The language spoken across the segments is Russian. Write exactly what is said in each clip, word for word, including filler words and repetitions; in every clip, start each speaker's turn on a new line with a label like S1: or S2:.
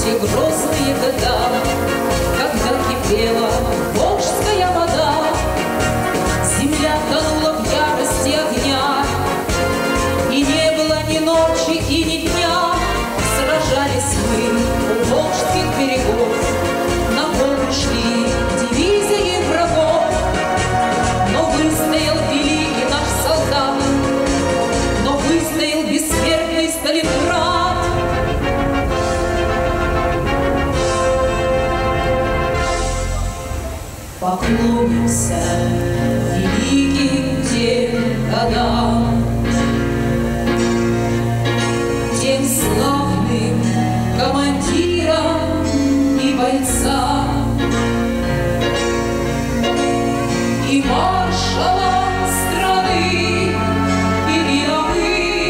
S1: те грозные года, когда кипела волжская вода, земля тонула в ярости огня, и не было ни ночи и ни дня. Сражались мы у волжских берегов, на волны шли дивизии врагов, но выстоял великий наш солдат, но выстоял бессмертный Сталинград. Поклонимся великим тем годам, тем славным командирам и бойцам, и маршалам страны, и рядовым.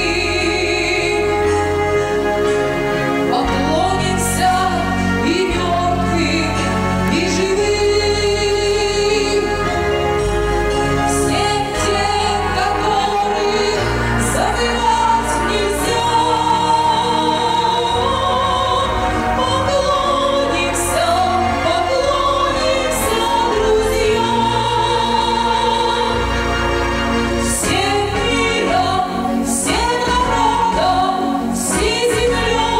S1: Поклонимся и мертвым, и живым, всем тем, которых забывать нельзя. Поклонимся, поклонимся, друзья, всем миром, всем народом, всей землей.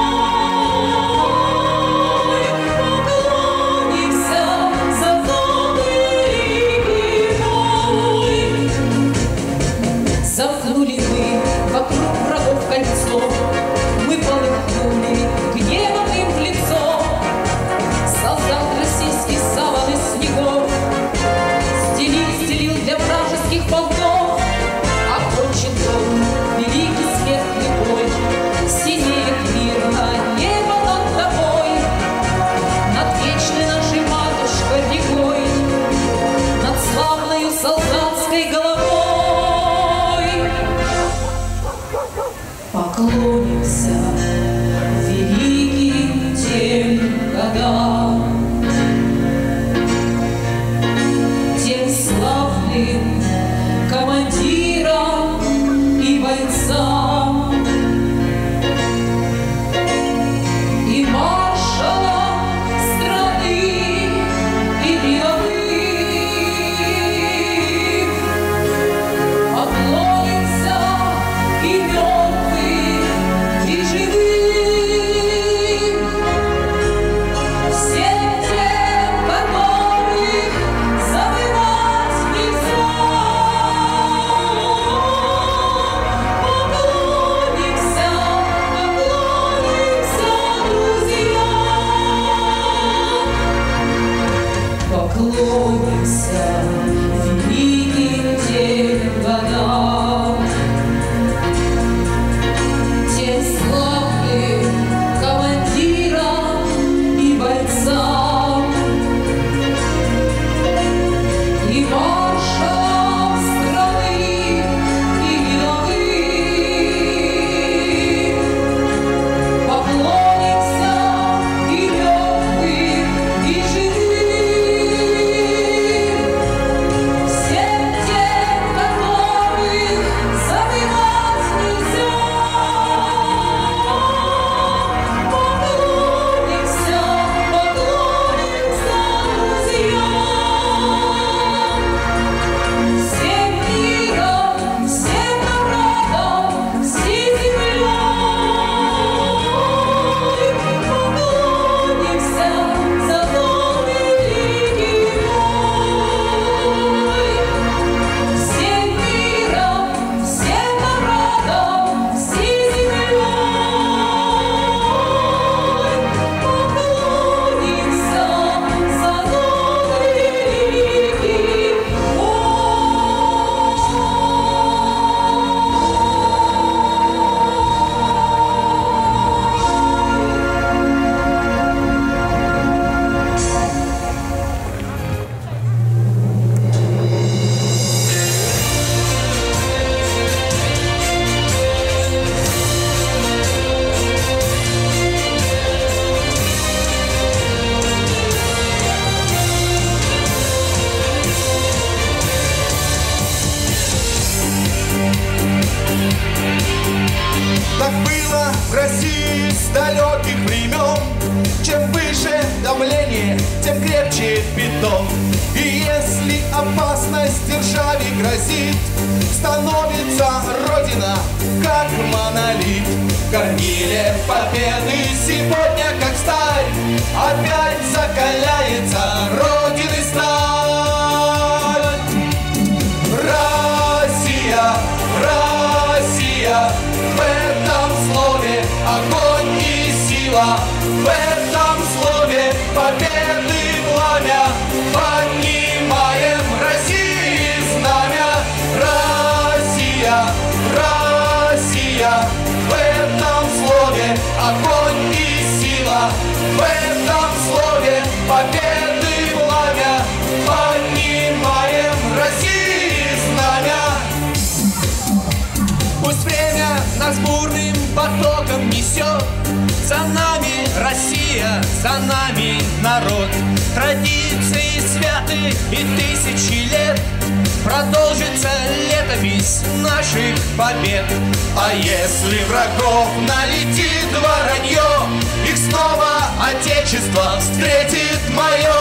S1: Поклонимся за тот великий бой. Замкнули мы вокруг врагов кольцо, мы полыхнули гневом им в лицо. Солдат российский саван из снегов стелил, стелил для вражеских полков. Окончен был великий смертный бой, синеет мирно небо над тобой, над вечной нашей матушкой рекой, над славною солдатской головой. Поклонимся великим
S2: сила в России с далеких времен. Чем выше давление, тем крепче бетон. И если опасность державе грозит, становится Родина как монолит. Кормиле победы сегодня как сталь, опять закаляется Родины сталь. Россия, Россия, в этом слове огонь и сила, в этом слове победы пламя. Поднимаем России знамя. Россия, Россия, в этом слове огонь и сила, в этом слове победы пламя. Поднимаем России знамя. Пусть время нас бурным потоком несет, за нами Россия, за нами народ. Традиции святы и тысячи лет, продолжится летопись наших побед. А если врагов налетит воронье, их снова Отечество встретит мое.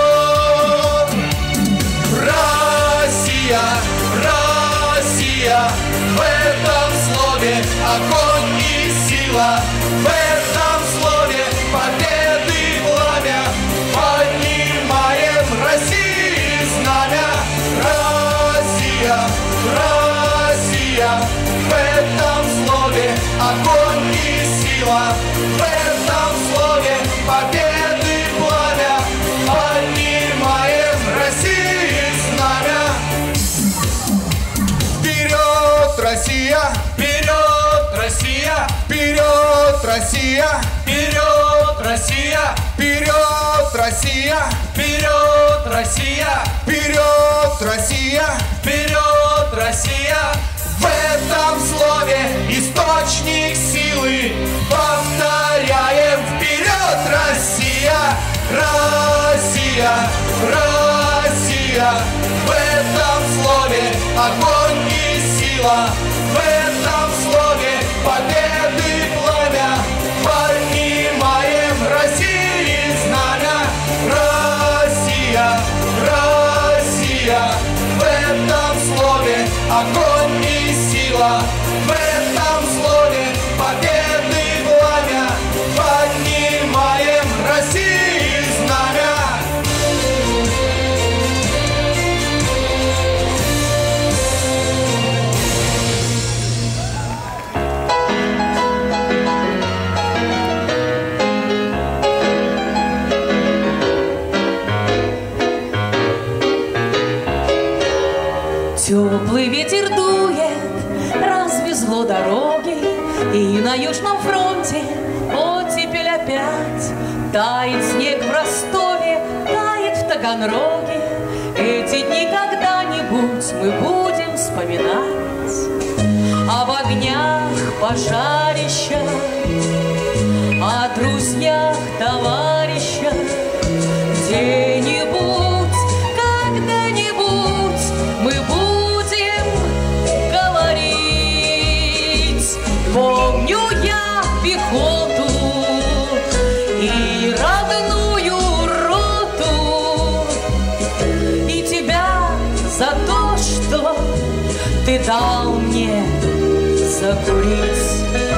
S2: Россия, Россия, в этом слове огонь и сила, в этом слове победы пламя. Поднимаем России знамя. Россия, Россия, в этом слове огонь и сила, в этом слове победы пламя. Поднимаем России знамя. Вперед, Россия! Вперед, Россия! Вперед, Россия! Вперед, Россия! Вперед, Россия! Вперед, Россия! Вперед, Россия! Вперед, Россия! В этом слове источник силы. Повторяем: вперед, Россия! Россия! Россия! В этом слове огонь и сила, в этом слове победы пламя. Поднимаем России знамя. Россия, Россия, в этом слове огонь и сила, в этом слове победы пламя. Поднимаем России знамя.
S1: Теплый ветер дует, развезло дороги, и на Южном фронте оттепель опять. Тает снег в Ростове, тает в Таганроге. Эти дни когда-нибудь мы будем вспоминать. Об огнях пожарища, о друзьях, товарищах. Где-нибудь, когда-нибудь мы будем говорить. Помню я пехоту и родную роту, и тебя за то, что ты дал мне закурить.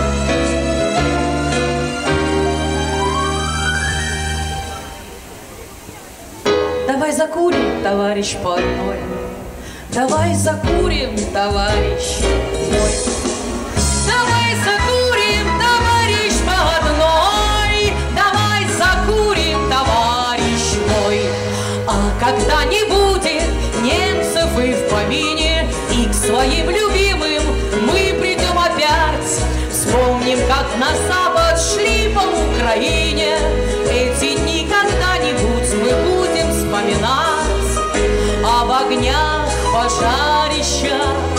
S1: Давай закурим, товарищ по одной. Давай закурим, товарищ мой. Давай закурим, товарищ по одной. Давай закурим, товарищ мой. А когда не будет немцев и в помине, и к своим любимым мы придем опять. Вспомним, как на запад шли по Украине. Эти дни когда-нибудь мы будем вспоминать. Об огнях пожарища,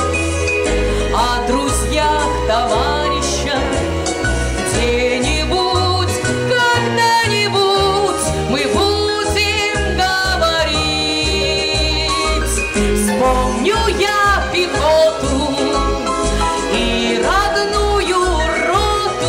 S1: о друзьях, товарищах. Где-нибудь, когда-нибудь мы будем говорить. Вспомню я пехоту и родную роту,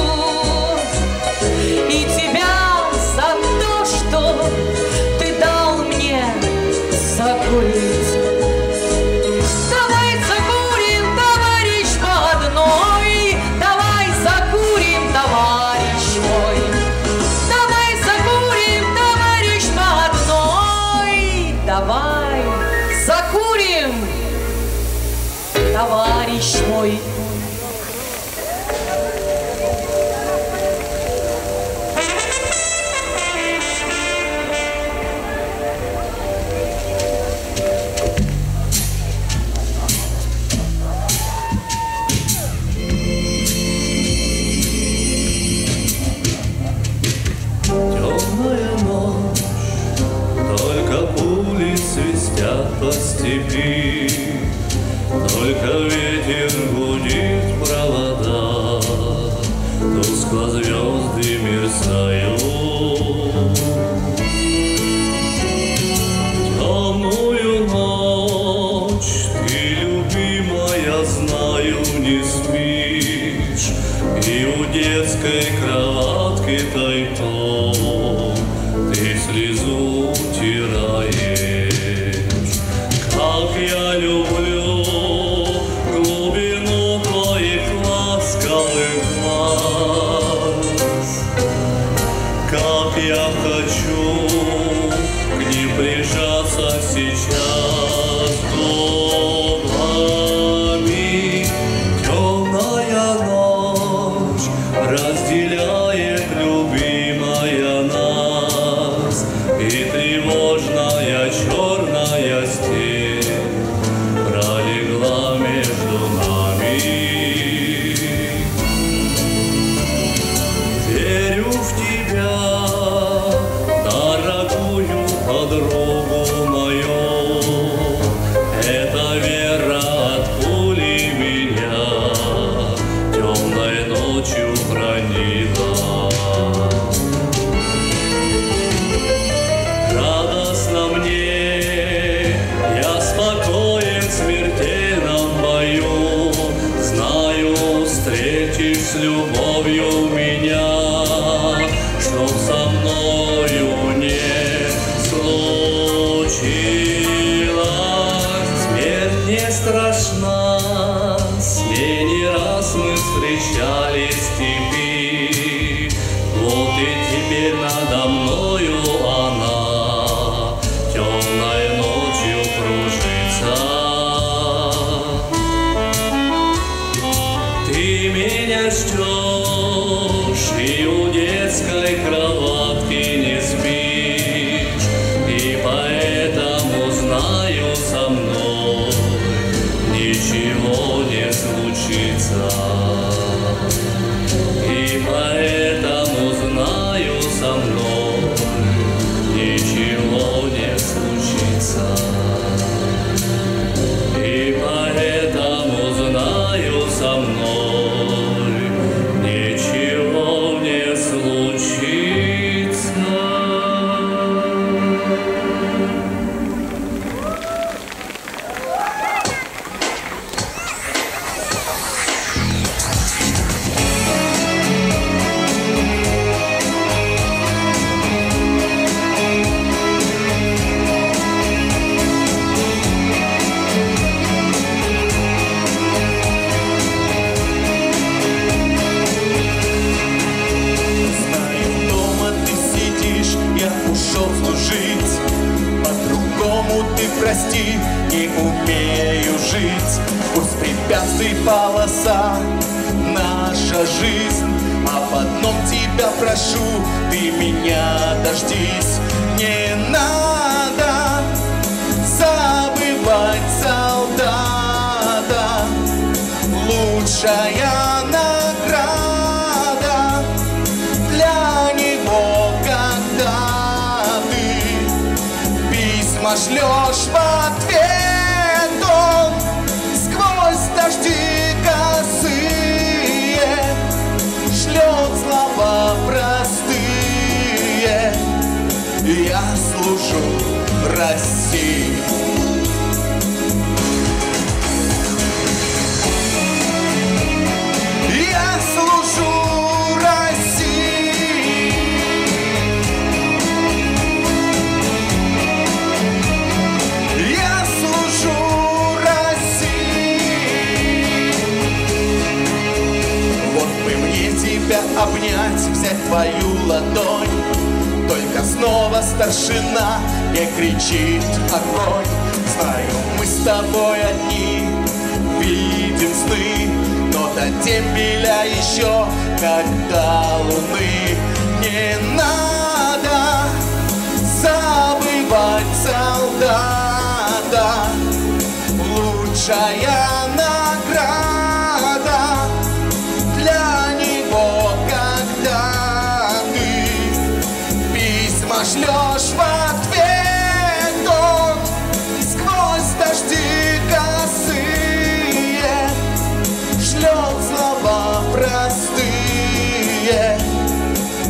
S3: по степи, только ветер гудит провода, тускло звезды мерцают. Темную ночь ты, любимая, знаю, не спишь, и у детской кроватки тайком ты слезу утираешь. Как я люблю глубину твоих ласковых глаз, как я хочу к ним прижаться сейчас губами. Темная ночь разделяет, любимая, нас, и тревожная черная степь пролегла между нами. Верю в тебя, дорогую подругу мою, эта вера от пули меня темной ночью хранила. Радостно мне, я спокоен в смертельном бою, знаю, встретишь с любовью меня, чтоб со мною не случилось. Смерть не страшна, с ней не раз мы встречались в степи, вот и теперь надо мною она темной ночью кружится. Ты меня ждешь, и у детской кроватки не спишь, и поэтому знаю, со мной ничего не случится. И поэтому знаю, со мной ничего не случится. И поэтому знаю, со мной ничего не случится.
S4: Знаю, дома ты сидишь, я ушел служить. По-другому ты, прости, не умею жить. Пусть препятствий полоса наша жизнь, а в одном тебя прошу, ты меня дождись. Не надо забывать солдата, лучшая награда для него, когда ты письма шлешь в ответ. Он сквозь дожди косые шлет слова простые. Я служу России. Я служу России. Я служу России. Вот бы мне тебя обнять, взять твою ладонь, только снова старшина не кричит огонь. Знаю, мы с тобой одни видим сны, но до дембеля еще, как до луны. Не надо забывать солдата, лучшая награда для него, когда ты письма шлешь в ответ. Он сквозь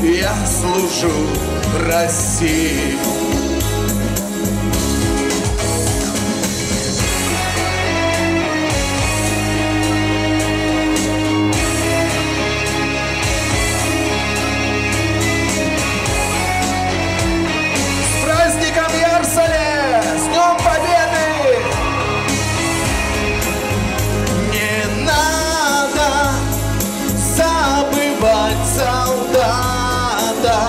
S4: я служу России. Солдата,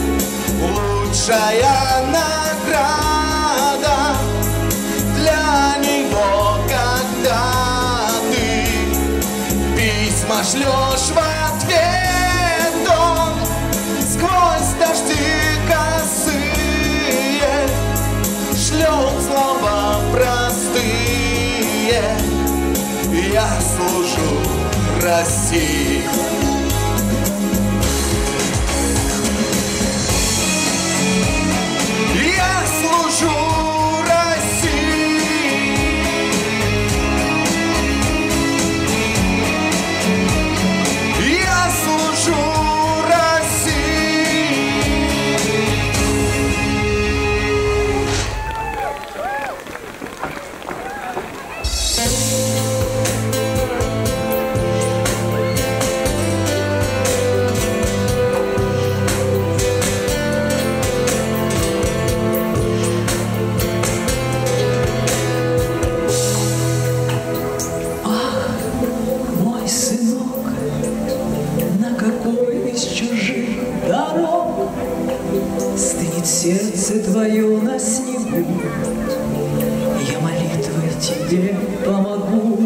S4: лучшая награда для него, когда ты письма шлешь в ответ, он сквозь дожди косые шлет слова простые. Я служу России. Я служу России. Я служу России.
S5: Стынет сердце твое на снегу, я молитвой тебе помогу.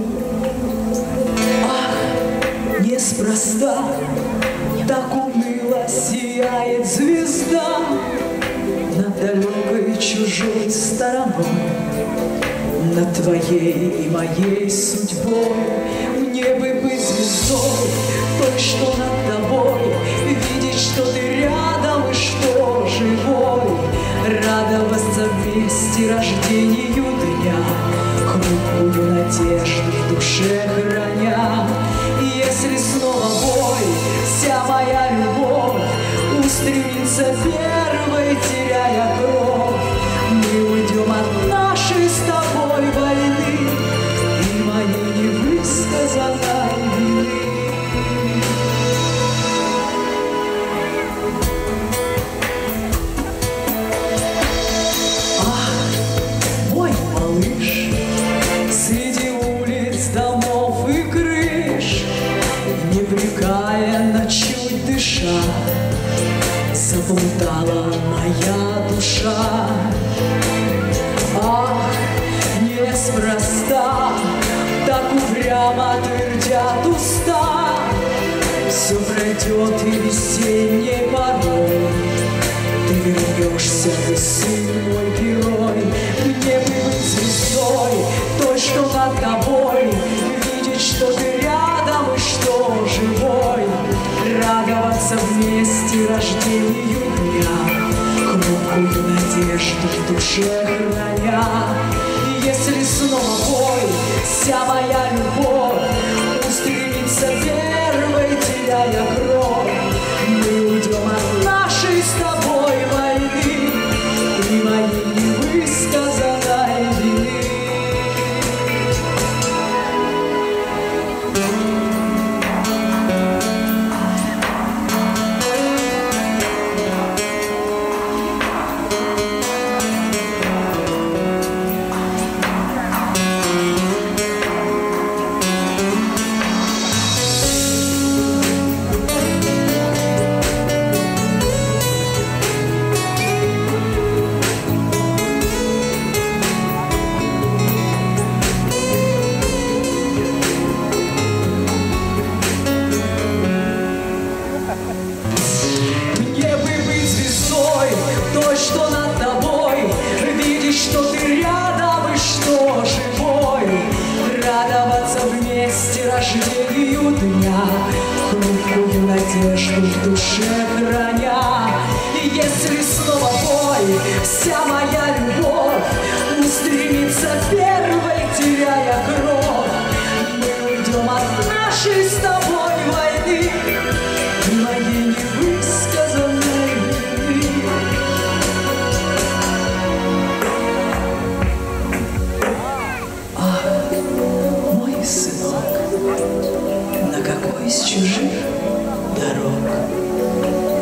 S5: Ах, неспроста так уныло сияет звезда над далекой чужой стороной, над твоей и моей судьбой. Мне бы быть звездой, той, что над тобой, видеть, что ты рядом и что живой, радоваться вместе рождению дня, хрупкую надежду в душе храня. И если снова бой, вся моя любовь устремится первой, теряя кровь, мы уйдем от нашей с тобой войны и моей невысказанной вины. Заплутала моя душа. Ах, неспроста так упрямо твердят уста. Все пройдет и весенней порой ты вернешься, ты сын мой герой. Мне бы быть звездой, той, что над тобой, видеть, что ты рядом и что живой, радоваться вместе рождению дня, хрупкую надежду в душе храня. И если снова бой, вся моя любовь устремится первой, теряя кровь, мы уйдем от нашей с тобой войны и моей невысказанной вины. Что над тобой, видишь, что ты рядом и что живой, радоваться вместе рождению дня, хрупкую надежду в душе храня. И если снова бой, вся моя любовь устремится первой, теряя кровь, мы уйдем от нашей с тобой войны и моей невысказанной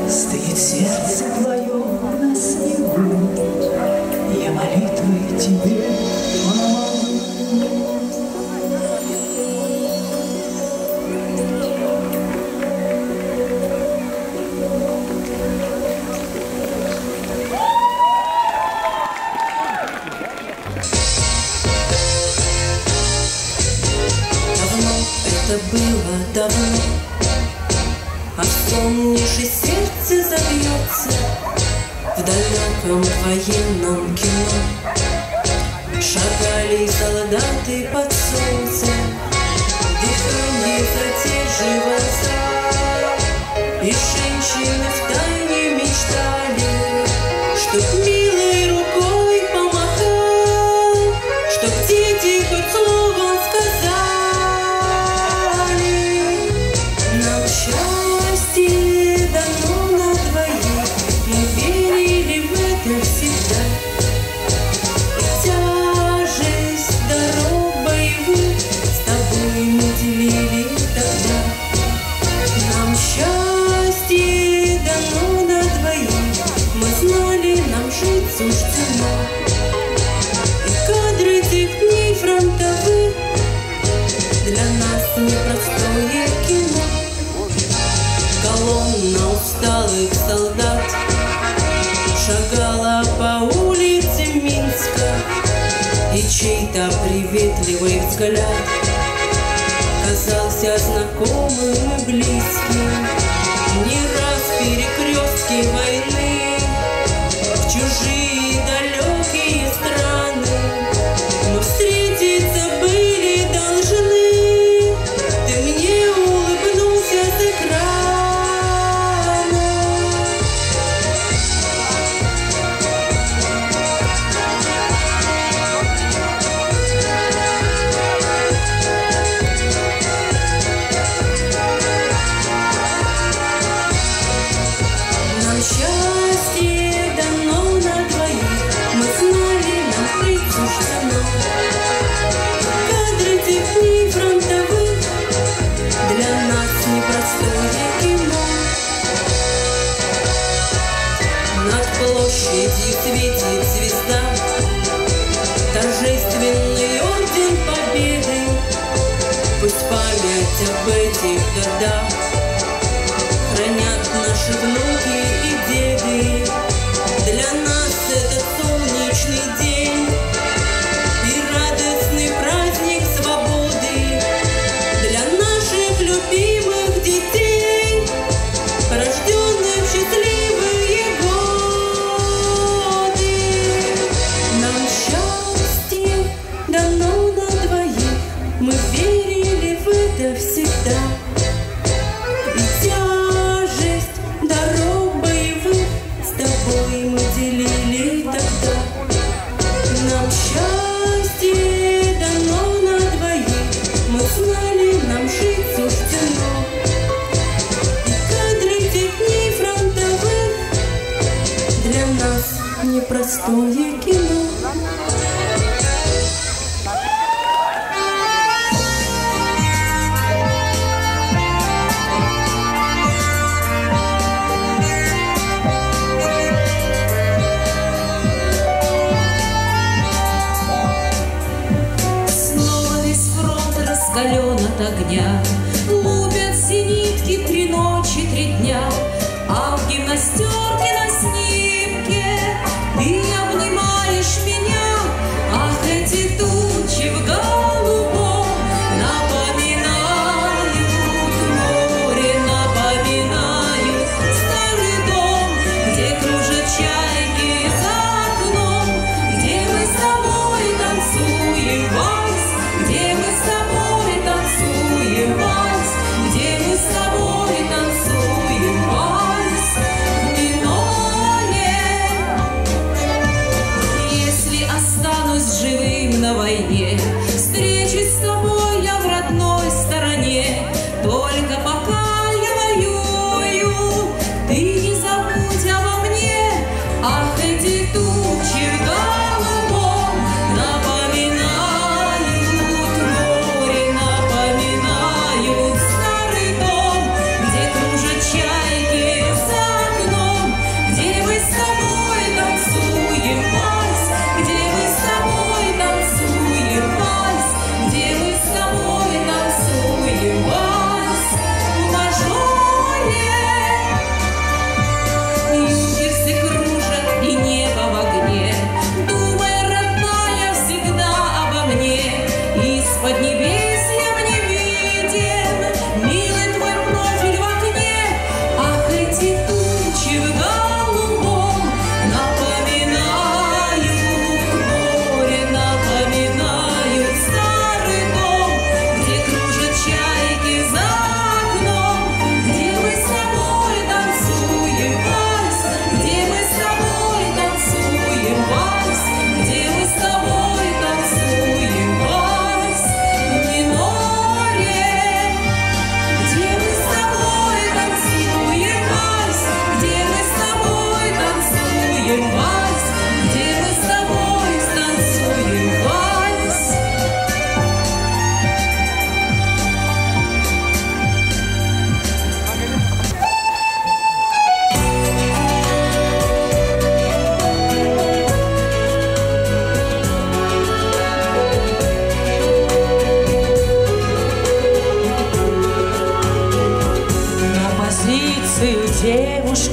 S5: Стынет сердце твое на снегу, я молитвы тебе помогу.
S1: Давно это было, давно, а вспомнишь, и сердце забьется в далеком военном кино. Шагали солдаты под солнцем, дыхание задерживается, и женщины втайне мечтали, чтоб милой рукой помахал, чтоб дети хоть словом сказали. Нам счастье дано на двоих, мы верили в это всегда. И тяжесть дорог боевых с тобой мы делили тогда. Нам счастье дано на двоих, мы знали, нам жить суждено. И кадры тех дней фронтовых для нас непростое кино. Колонна усталых солдат шагала по улице Минска, и чей-то приветливый взгляд казался знакомым и близким. Не раз в перекрестке войны, в чужие далекие страны мы встретиться были должны. Ты мне улыбнулся с экрана. Нам счастье дано на двоих, мы знали, нам жить суждено. Кадры тех дней фронтовых для нас непростое кино. Над площадью светит звезда, торжественный орден победы. Пусть память об этих годах хранят наши внуки и деды. Для нас этот солнечный день и радостный праздник свободы. Для наших любимых детей, рожденных в счастливые годы. Нам счастье дано на двоих, мы верили в это всегда. И тяжесть дорог боевых с тобой мы делили тогда. Нам счастье дано на двоих, мы знали, нам жить суждено. И кадры тех дней фронтовых для нас непростое кино.
S6: Снова весь фронт раскален от огня, лупят зенитки три ночи, три дня, а в гимнастерке на снимке ты обнимаешь меня. Ах, эти тучи в голубом напоминают море, напоминают старый дом, где кружат чайки за окном, где мы с тобой танцуем вальс, где мы с тобой танцуем вальс, где мы с тобой танцуем вальс. Вино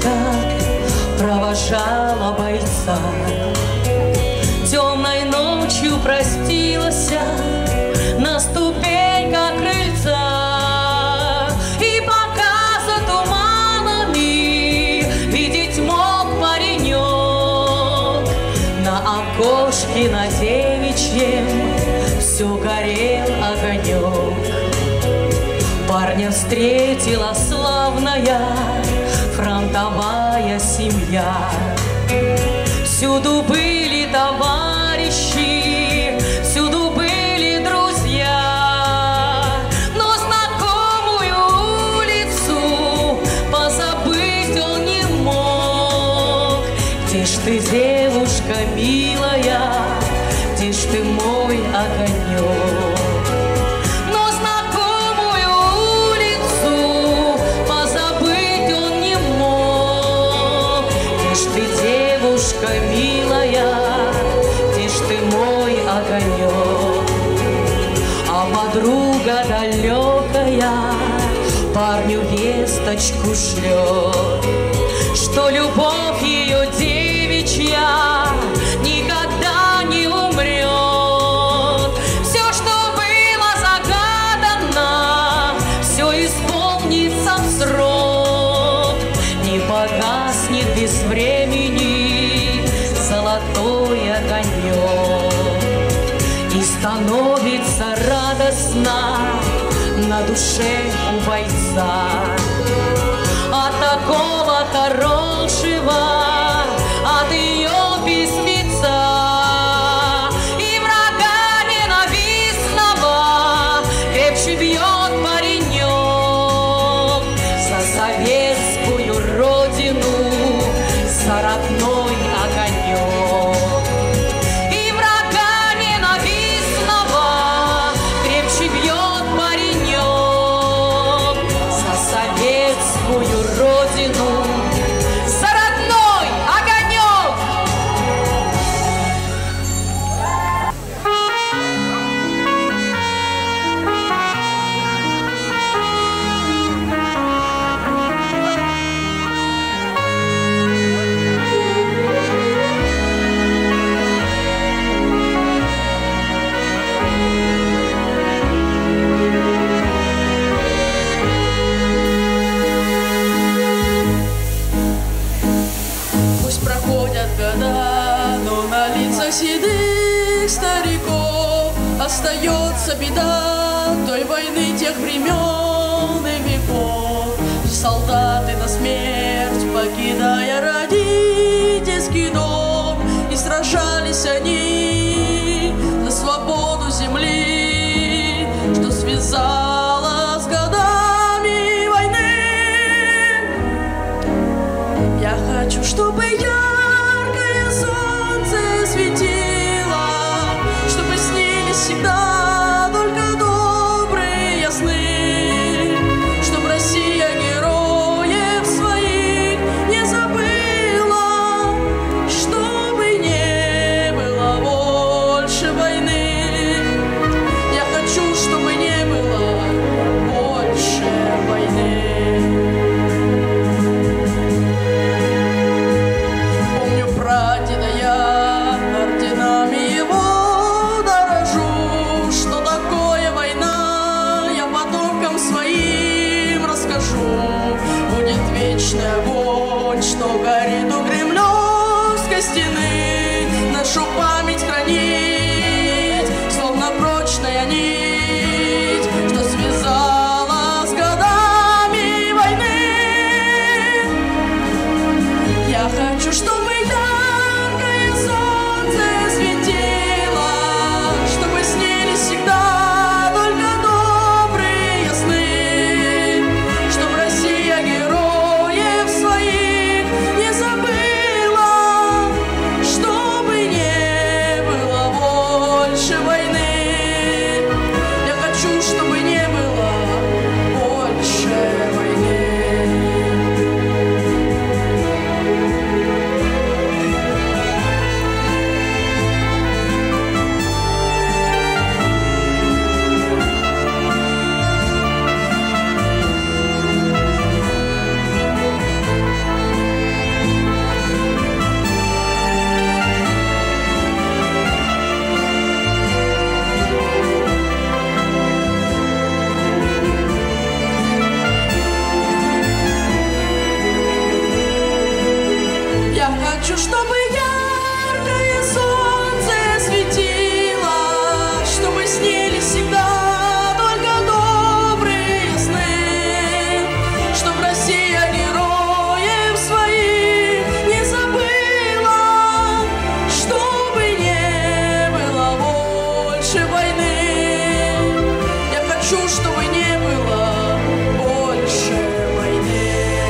S6: электричка провожала бойца. Темной ночью простилась на ступеньках крыльца, и пока за туманами видеть мог паренек, на окошке на девичьем все горел огонек. Парня встретила славная фронтовая семья. Всюду были товарищи, всюду были друзья, но знакомую улицу позабыть он не мог. Где ж ты, девушка милая, где ж ты, мой огонек? Девушка милая, где ж ты, мой огонек? А подруга далекая парню весточку шлет, что любовь ее девичья никогда не умрет. Все, что было загадано, все исполнится в срок. Не погаснет без времени золотой огонек, и становится радостно на душе у бойца от такого хорошего, от ее письмеца. И врага ненавистного крепче бьет паренек за советскую родину, за родной огонек. И врага ненавистного крепче бьет паренек за советскую родину, за родной огонек.
S7: Седых стариков остается беда той войны, тех времен и веков. Солдаты на смерть, покидая родительский дом, и сражались они за свободу земли, что связала с годами войны. Я хочу, чтобы я всегда только добрые сны, чтоб Россия героев своих не забыла, чтобы не было больше войны. Я хочу, чтобы не было больше войны. Помню прадеда я орденами его. Будет вечный огонь, что горит у Кремлевской стены, нашу память хранить, словно прочная нить, что связала с годами войны. Я хочу, чтобы яркое солнце светило, чтобы снились всегда только добрые сны. Героев своих не забыла, чтобы не было больше войны. Я хочу, чтобы не было больше войны. хочу, чтобы яркое солнце светило, чтобы снились всегда только добрые сны, чтоб Россия героев своих не забыла, чтобы не было больше войны. Я хочу, чтобы не было больше войны.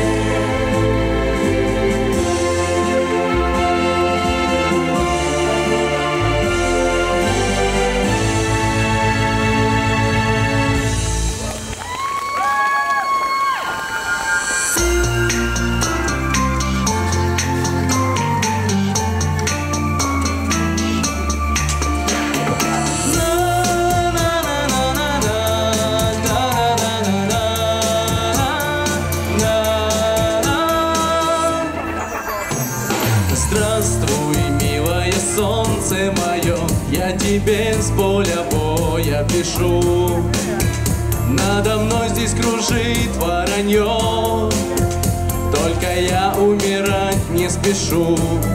S3: Здравствуй, милое солнце мое, я тебе с поля боя пишу. Надо мной здесь кружит воронье, только я умирать не спешу.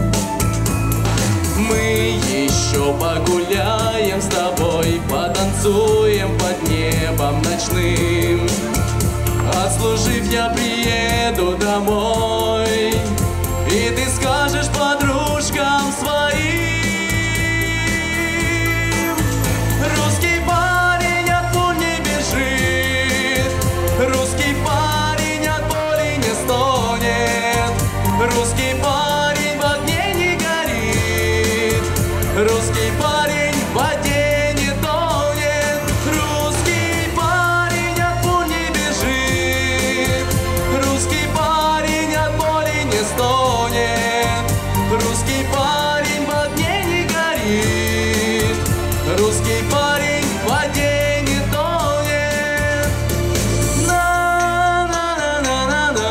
S3: Мы еще погуляем с тобой, потанцуем под небом ночным. Отслужив, я приеду домой, и ты скажешь подружкам своим: русский парень от пуль не бежит, русский парень от боли не стонет, русский парень в огне не горит, русский парень в воде не тонет, русский парень от пуль не бежит, русский парень от боли не стонет, русский парень в огне не горит, русский парень в воде не тонет. На-на-на-на-на-на,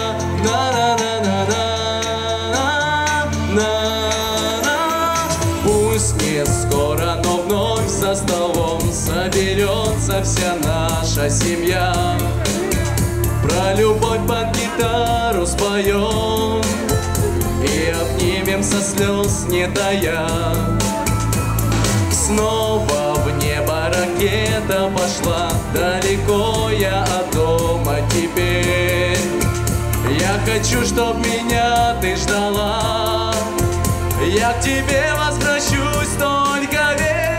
S3: на-на-на-на-на-на. Пусть не скоро, но вновь за столом соберется вся наша семья. Про любовь под гитару споем и обнимем со слез не тая. Снова в небо ракета пошла, далеко я от дома теперь. Я хочу, чтоб меня ты ждала, я к тебе возвращусь, только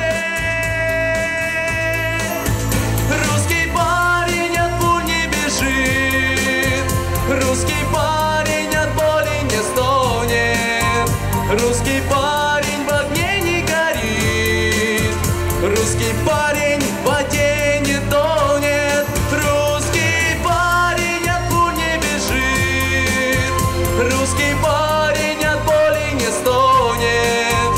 S3: верь. Русский парень от пуль не бежит, русский парень от боли не стонет, русский парень в огне не горит, русский парень в воде не тонет, русский парень от пуль не бежит, русский парень от боли не стонет,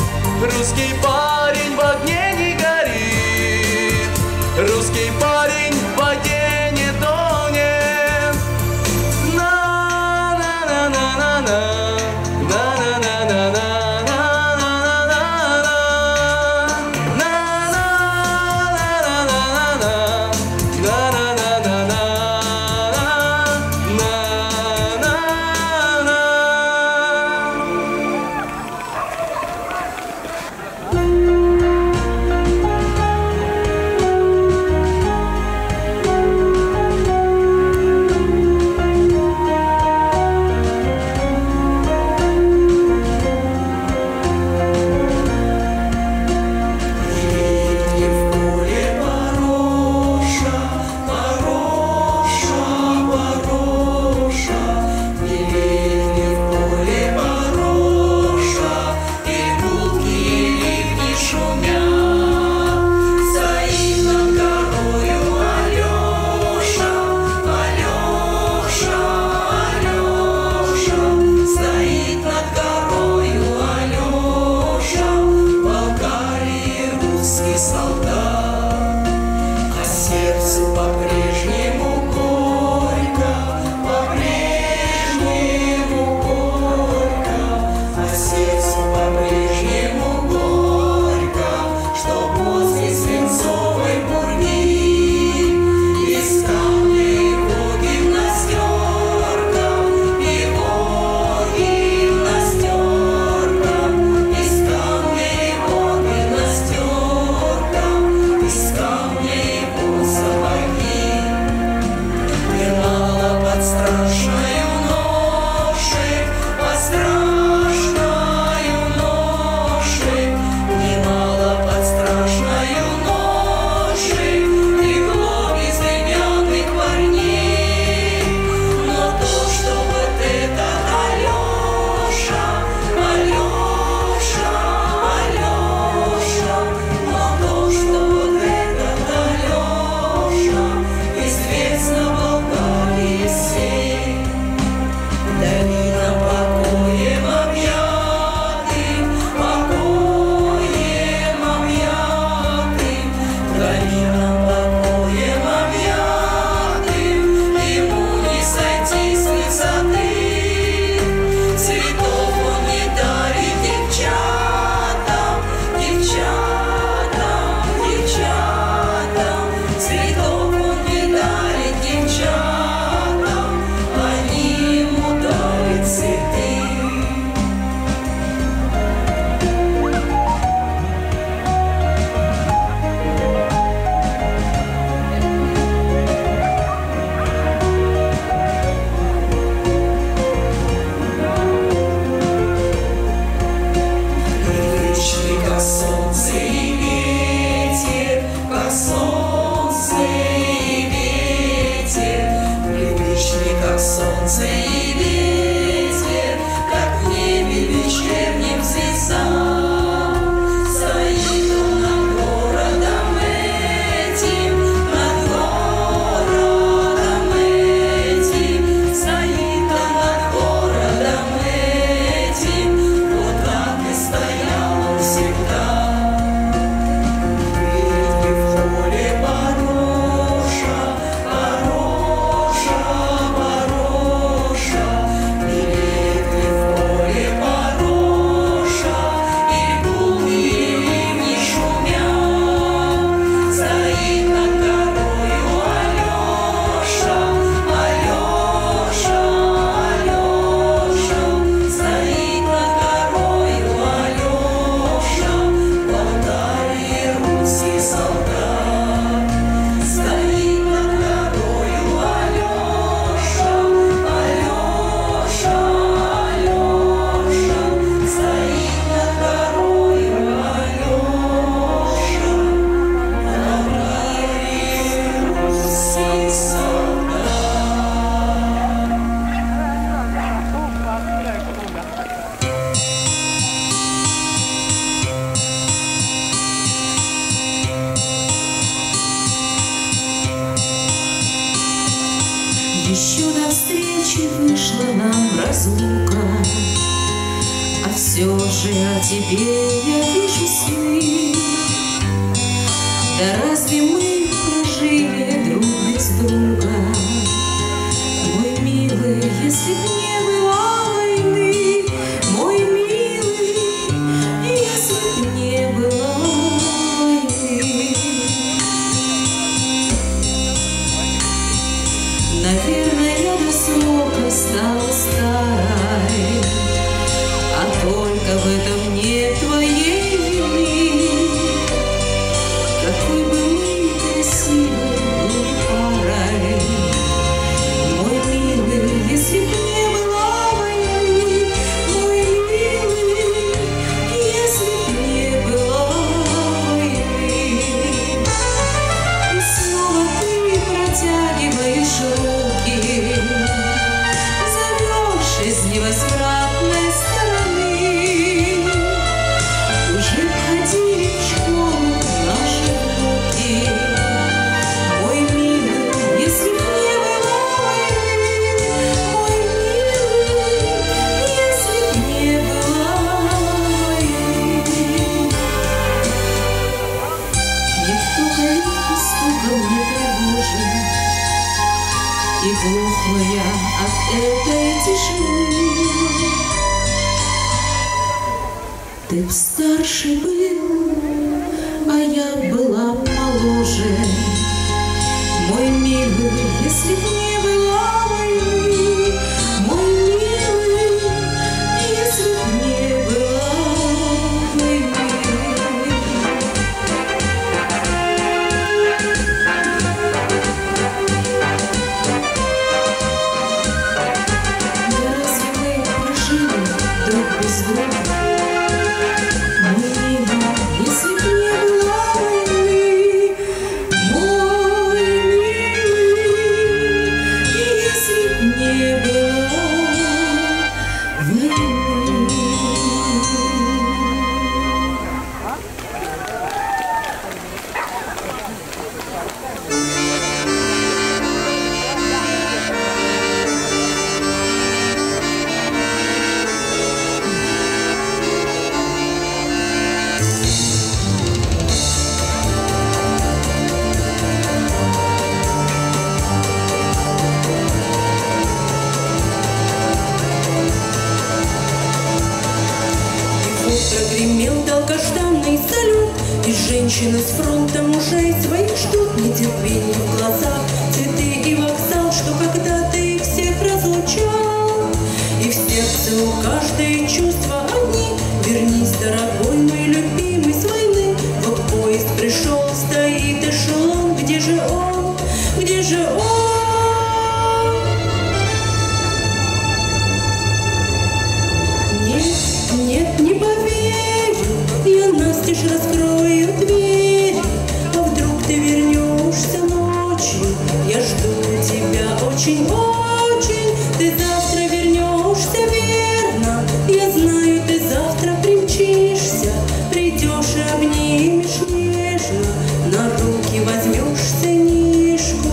S6: все же о тебе я вижу сны. Да разве мы прожили друг без друга? Мой милый, если б не было войны, мой милый, если б не было войны. Наверное, я до срока стала старой, а только в этом нет твоей вины. Какой бы мы красивой были парой, мой милый, если б не было войны, мой милый, если б не было войны. И снова ты протягиваешь руки, зовешь из невозвратной стороны. Уже ходили в школу наши внуки, мой милый, если б не было войны, мой милый, если б не было войны. Никто калитку стуком не тревожит, и глухла я от этой тишины. Ты б старше был, а я была моложе, мой милый, если б не было войны, мой милый, если б не было войны. Да разве мы прожили друг без друга? Мой милый, если б не было войны, мой милый, если б не было войны. Прогремел долгожданный салют, и женщины с фронта мужей своих ждут нетерпение в глазах. Цветы и вокзал, что когда-то их всех разлучал, и в сердце у каждой чувства одни. Вернись, дорогой мой любимый, с войны. Вот поезд пришел, стоит эшелон. Где же он? Где же он? Нет, не поверю, я настежь раскрою дверь. А вдруг ты вернешься ночью? Я жду тебя очень-очень. Ты завтра вернешься, верно? Я знаю, ты завтра примчишься. Придешь и обнимешь нежно, на руки возьмешь сынишку.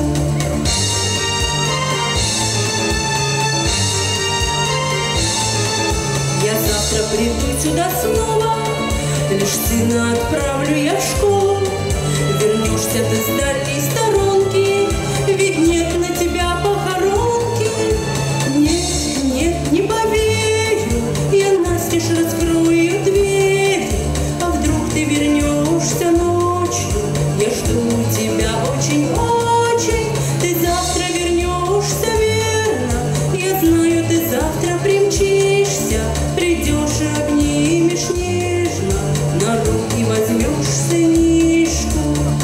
S6: Я завтра приду сюда снова, лишь сына отправлю я в школу. Вернешься ты с дальней сторонки, ведь нет на тебя похоронки. Нет, нет, не поверю, я настежь раскрою дверь. А вдруг ты вернешься ночью? Я жду тебя очень-очень. Ты завтра вернешься, верно? Я знаю, ты завтра примчишься. Придешь и обнимешь нежно, на руки возьмешь сынишку.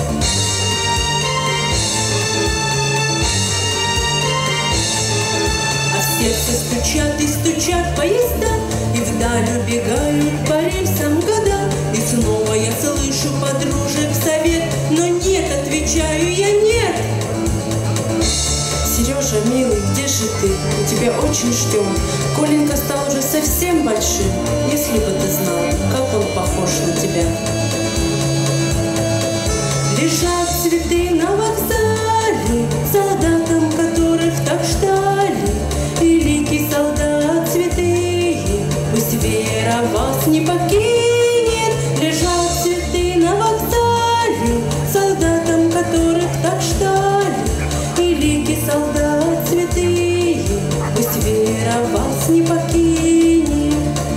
S6: А в сердце стучат и стучат поезда, и вдаль убегают по рельсам года. И снова я слышу подружек совет, но нет, отвечаю я, нет. Сережа, милый, где же ты? Мы тебя очень ждем. Коленька стал уже совсем большим. Если бы ты знал, как он похож на тебя. Лежат цветы на вокзале, солдатам, которых так ждали. Великий солдат, святые, пусть вера
S1: вас не покинет. Лежат цветы на вокзале солдатам, которых так ждали. И лики солдат святые, пусть вера вас не покинет.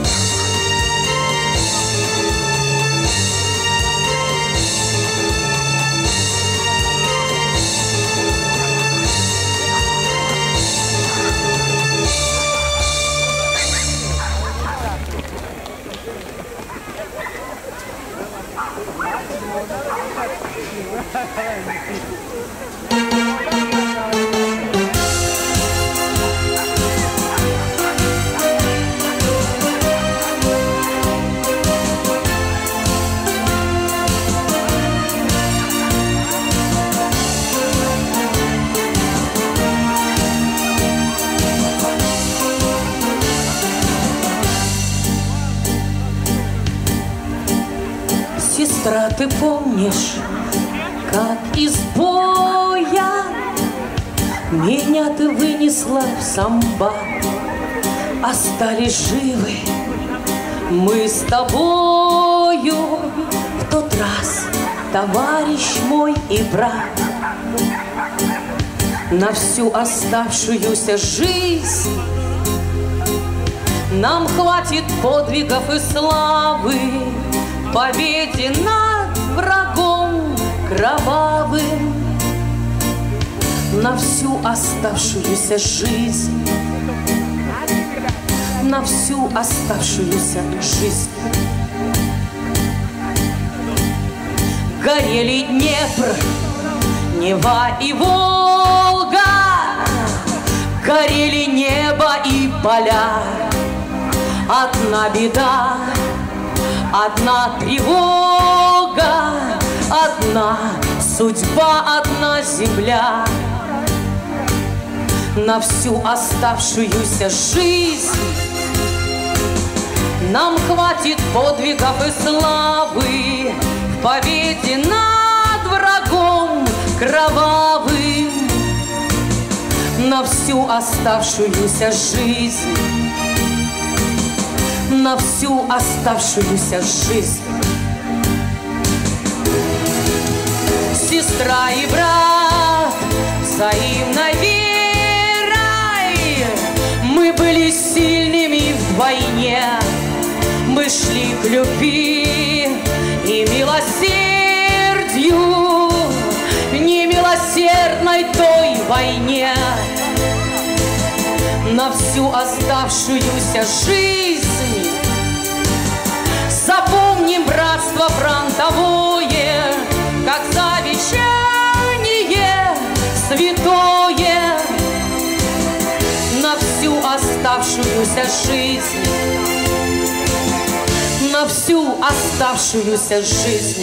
S5: Сестра, ты помнишь, как из боя меня ты вынесла в самбат? Остались живы мы с тобою в тот раз, товарищ мой и брат. На всю оставшуюся жизнь нам хватит подвигов и славы, победе над врагом кровавым. На всю оставшуюся жизнь, на всю оставшуюся жизнь. Горели Днепр, Нева и Волга, горели небо и поля. Одна беда, одна тревога, одна судьба, одна земля. На всю оставшуюся жизнь нам хватит подвигов и славы, в победе над врагом кровавым. На всю оставшуюся жизнь, на всю оставшуюся жизнь. Сестра и брат, взаимной верой мы были сильными вдвойне. Мы шли к любви и милосердию, немилосердной той войне. На всю оставшуюся жизнь запомним братство фронтовое, как завещание святое. На всю оставшуюся жизнь, на всю оставшуюся жизнь.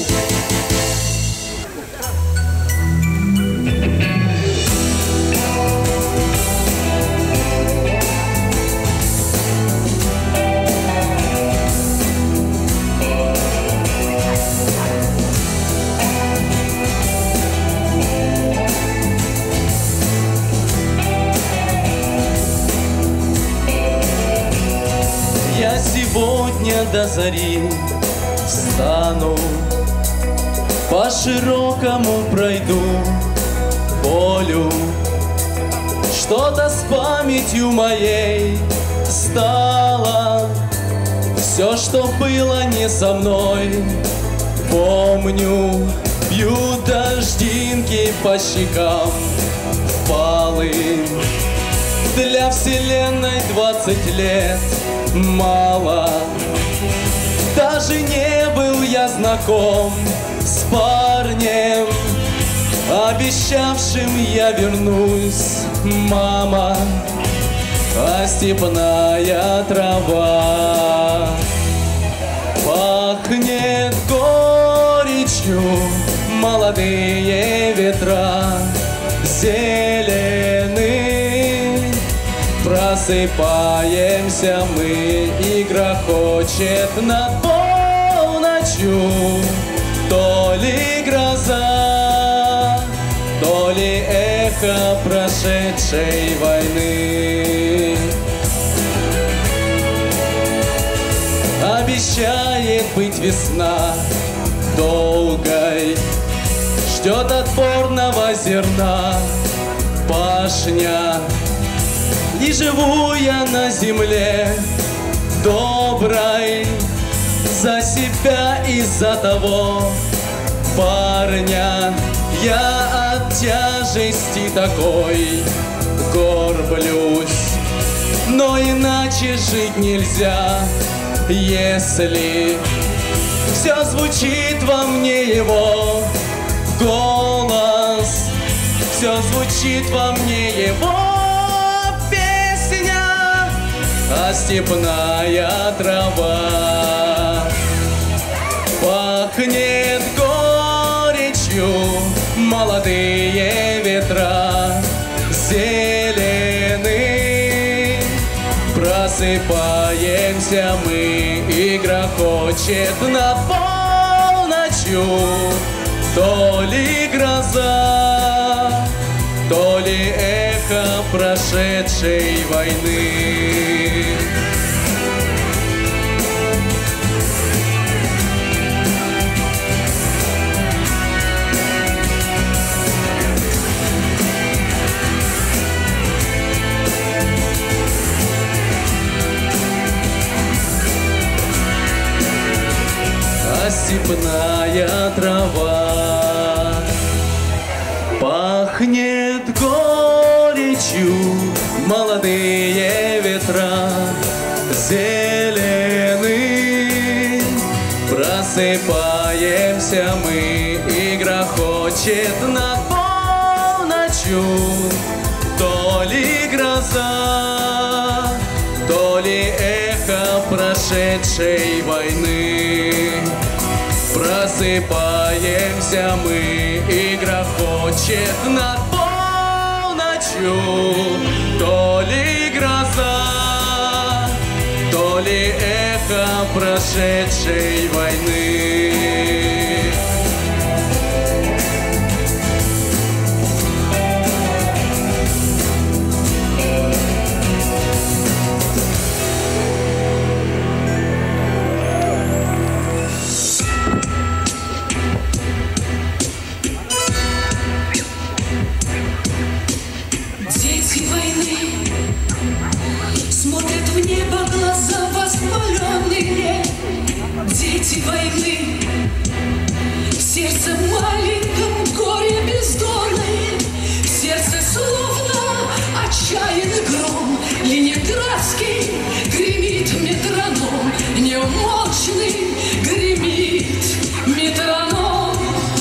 S3: Я сегодня до зари встану, по широкому пройду полю. Что-то с памятью моей стало, все, что было не со мной. Помню, бьют дождинки по щекам впалым. Для вселенной двадцать лет мало. Даже не был я знаком с парнем, обещавшим я вернусь, мама, а степная трава пахнет горечью, молодые ветра зелены. Просыпаемся мы, и грохочет над полночью то ли гроза, то ли эхо прошедшей войны. обещает быть весна долгой, ждет отборного зерна пашня. И живу я на земле доброй за себя и за того парня. Я от тяжести такой горблюсь, но иначе жить нельзя, если все звучит во мне его голос, все звучит во мне его песня, а степная трава пахнет горечью, молодые ветра зелены. Просыпаемся мы, и грохочет над полночью то ли гроза, то ли эхо прошедшей войны. Степная трава пахнет горечью, молодые ветра зелены. Просыпаемся мы, и грохочет над полночью то ли гроза, то ли эхо прошедшей войны. Просыпаемся мы, и грохочет над полночью то ли гроза, то ли эхо прошедшей войны.
S6: Дети войны, в сердце маленьком горе бездонное, в сердце словно отчаянный гром, ленинградский гремит метроном, неумолчный гремит метроном.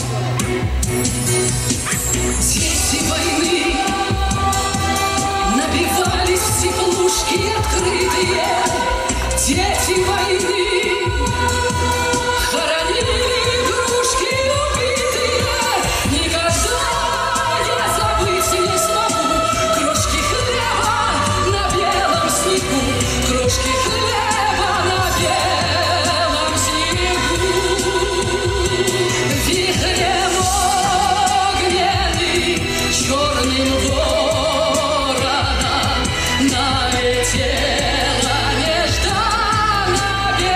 S6: Дети войны набивались в теплушки открытые, дети войны
S1: Налетела нежданно.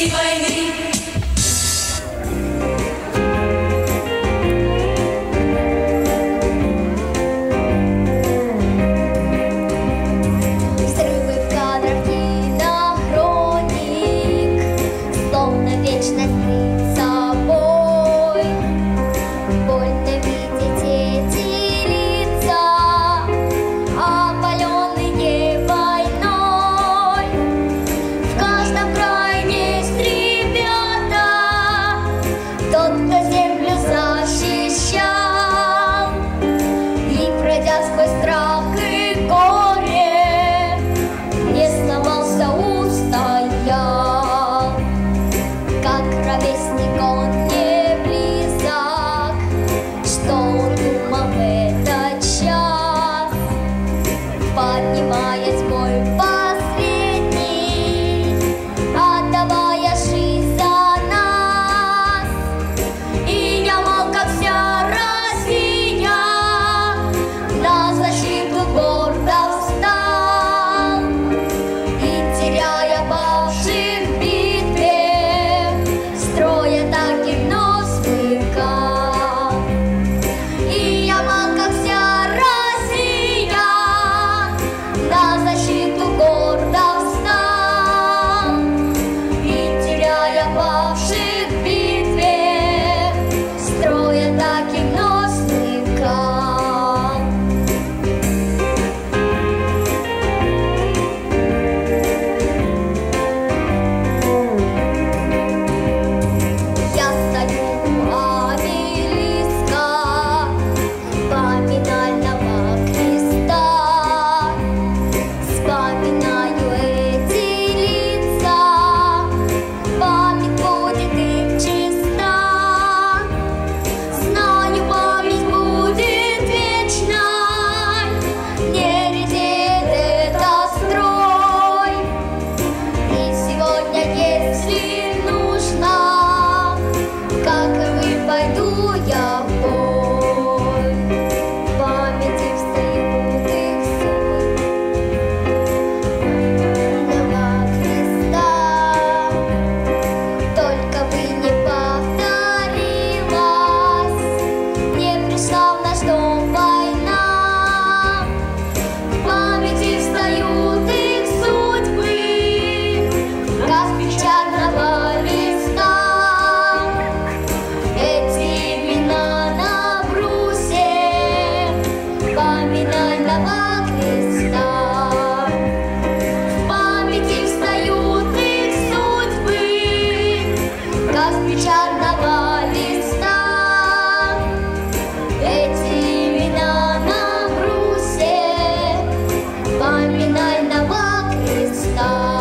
S6: войны.
S8: Взрывы в кадрах кинохроник, словно вечность перед собой. Больно видеть эти лица, опаленные войной. В каждом крае есть ребята, тот, кто землю защищал. И пройдя сквозь страх и горе, не сломался, устоял. Как ровесник он не близок, что он думал в этот час, поднимаясь в бой последний, отдавая жизнь за нас. И я мол, как вся Россия, на защиту гордо встал. И теряя павших в битве, строя так и вновь смыкал. И я мол, как вся Россия, на защиту гордо встал. И теряя павших в битве, строя так и вновь смыкал. Я стою у обелиска поминального креста, вспоминаю эти лица, память будет им чиста. Знаю, память будет вечной, не редеет этот строй. И сегодня, если нужно, как вы, пойду я в бой. В памяти встают их судьбы поминального креста. Только бы не повторилась, не пришла в наш дом война. В памяти встают их судьбы, как печатного листа. Эти имена на брусе поминального креста. В памяти встают их судьбы, как с печатного листа. Эти имена на брусе поминального креста.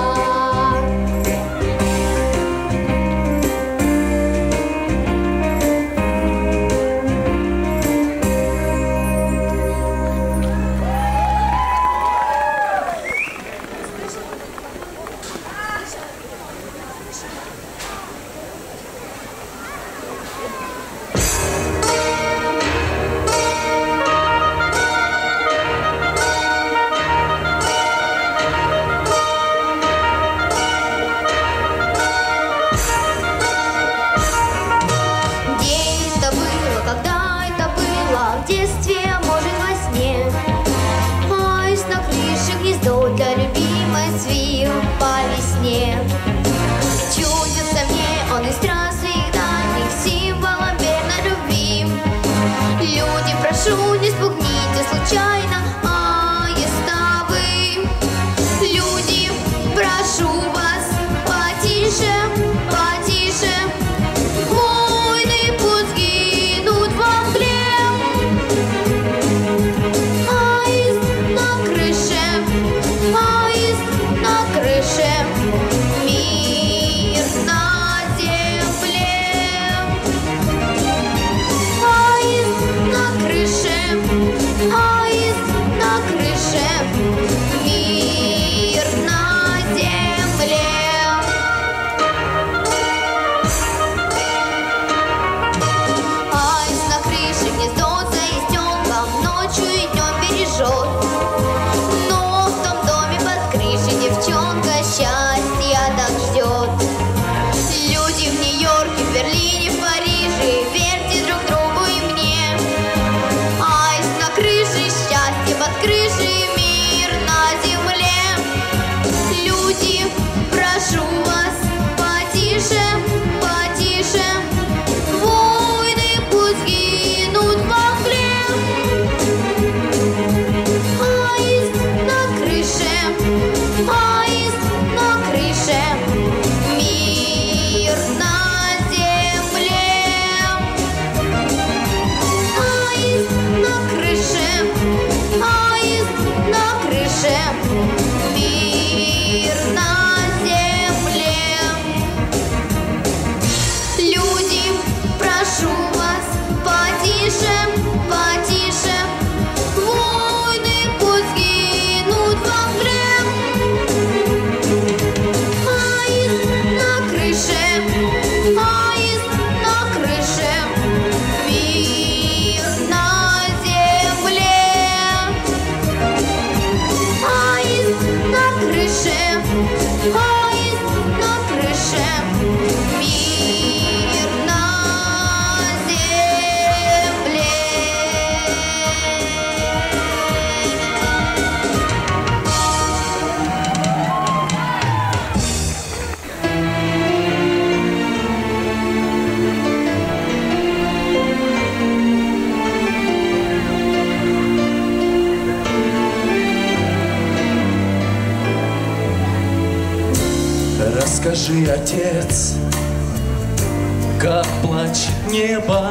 S4: Расскажи, отец, как плачет небо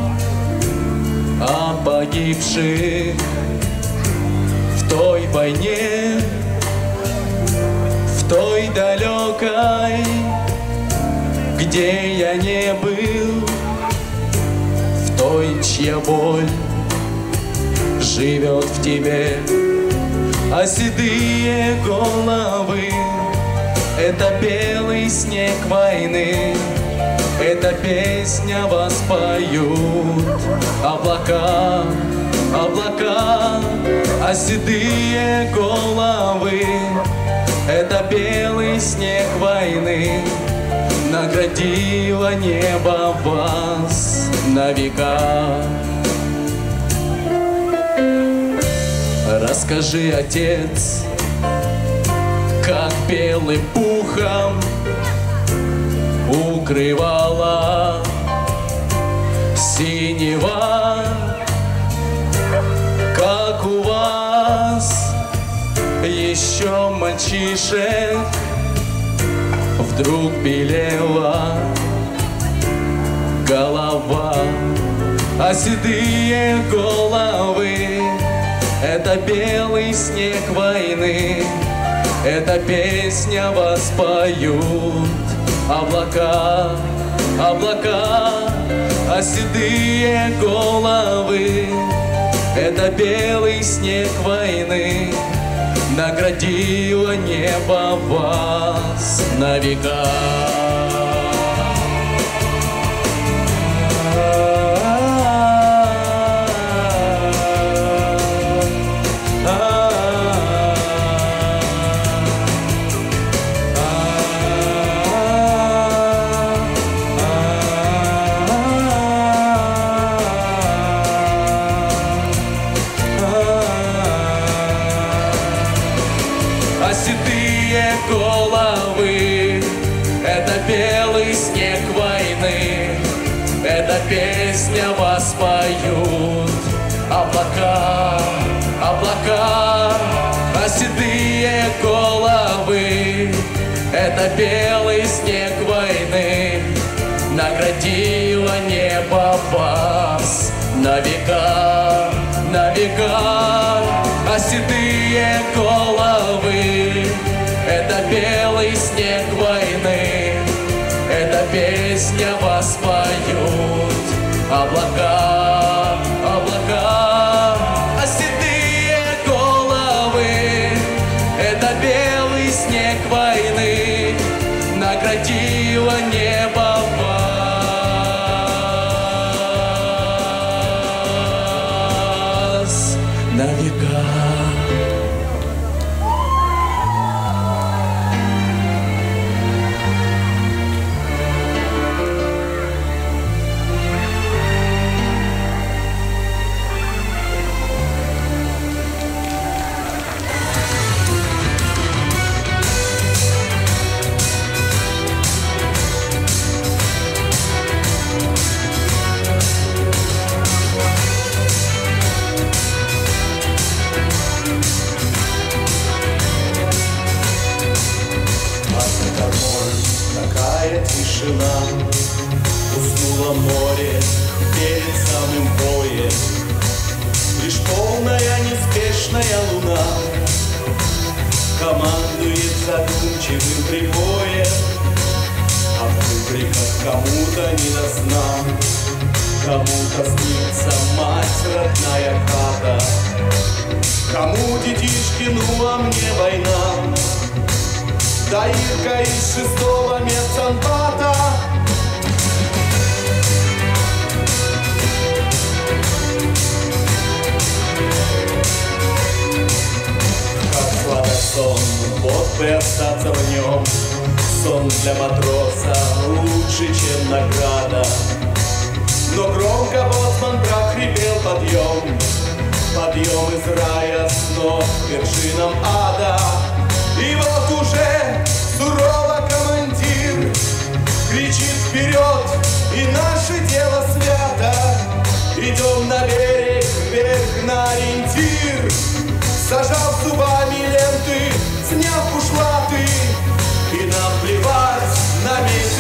S4: о погибших в той войне, в той далекой, где я не был, в той, чья боль живет в тебе, а седые головы — это белый снег войны. Эта песня воспоют облака, облака, а седые головы — это белый снег войны. Наградило небо вас на века. Расскажи, отец, как белым пухом укрывала синева, как у вас еще мальчишек вдруг белела голова, а седые головы — это белый снег войны. Эта песня воспоют облака, облака, а седые головы — это белый снег войны. Наградило небо вас на века. А седые головы — это белый снег войны. Эта песня воспоют облака, облака, а седые головы — это белый снег войны. Наградило небо вас на века, на века, а седые головы — это белый снег войны. Эта песня воспоют облака, облака, а седые головы — это белый снег войны. Наградило небо вас на века. Такая тишина, уснуло море перед самым боем. Лишь полная неспешная луна командует задумчивым прибоем. А в выкриках кому-то не до сна, кому-то снится мать родная хата, кому детишки, ну а мне война. Да Ирка из шестого медсанбата. Как сладок сон, вот бы остаться в нем. Сон для матроса лучше, чем награда. Но громко боцман прохрипел подъем, подъем из рая снов к вершинам ада. И вот уже сурово командир кричит вперед, и наше дело свято. Идем на берег, вверх на ориентир, зажав зубами ленты, сняв бушлаты. И нам плевать,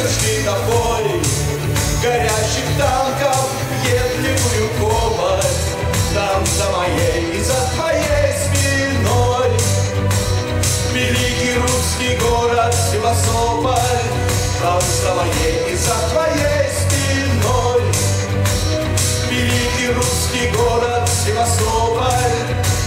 S4: шли тобой, горящих танков, въедливую копоть. Там за моей и за твоей спиной великий русский город Севастополь. Там за моей и за твоей спиной великий русский город Севастополь.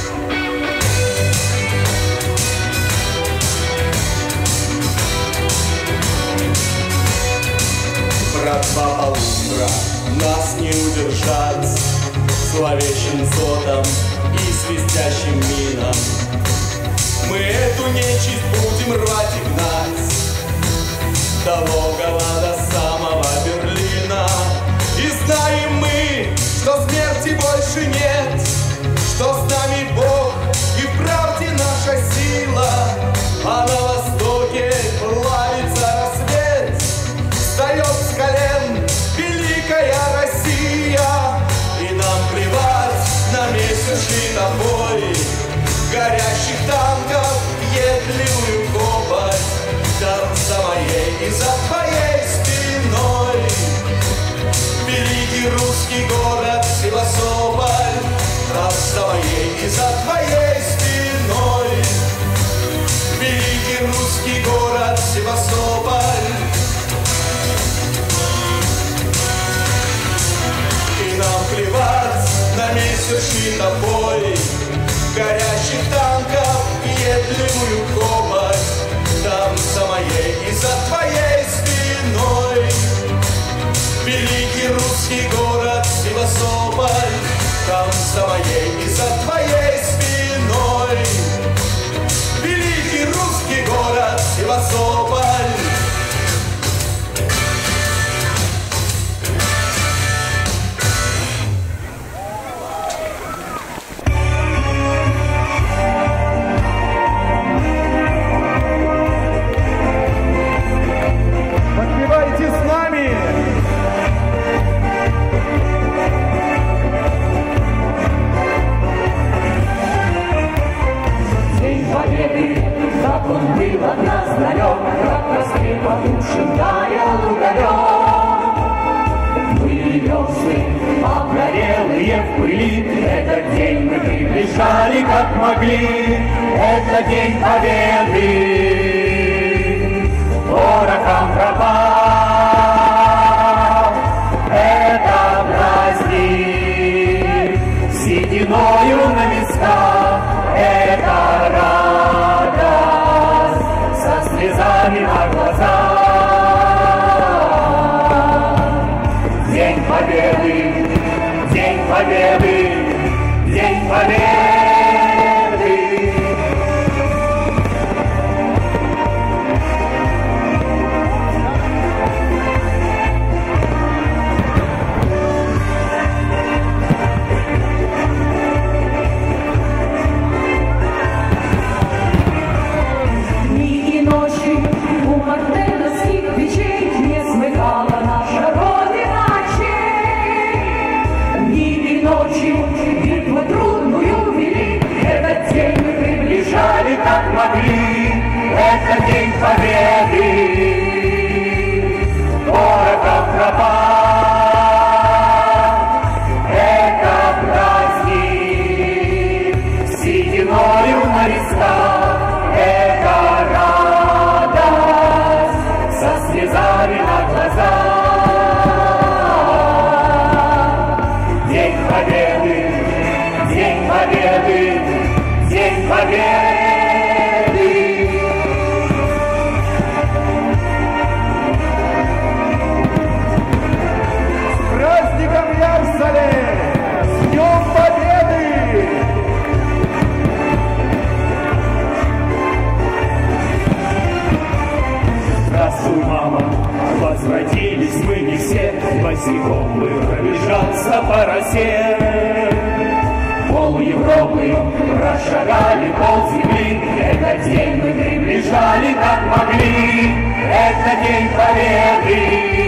S4: Братва полутора, нас не удержать зловещим сотом и свистящим минам. Мы эту нечисть будем рвать и гнать до Волгова, до самого Берлина. И знаем мы, что смерти больше нет, что с нами Бог и в правде наша сила. А на востоке плавится рассвет, встает с колен великая Россия. И нам плевать на месяц и тобой, горящих танков, въедливую копоть. Там за моей и за твоей спиной великий русский город Севастополь. Там за моей и за твоей спиной великий русский город Севастополь. И нам плевать на месячный тобой, горящих танков, въедливую копоть. Там за моей и за твоей спиной великий русский город Севастополь. Там за моей и за твоей спиной великий русский город Севастополь.
S2: Подпевайте с нами!
S9: День Победы, как он был от нас далек, как рассвет потушен таял уголек. Были весны, обгорелые в пыли, этот день мы приближали как могли. Это день Победы, ворогам пропал. Это праздник сединою на висках, это радость со слезами на глазах. День Победы, День Победы, День Победы. Как могли, это день Победы, ворогов пропал. Это праздник сединою на висках, это радость со слезами на глазах. День Победы, День Победы, День Победы. Возвратились мы не все, босиком мы пробежаться по росе. Пол Европы прошагали, пол земли. Этот день мы приближали как могли. Это день Победы.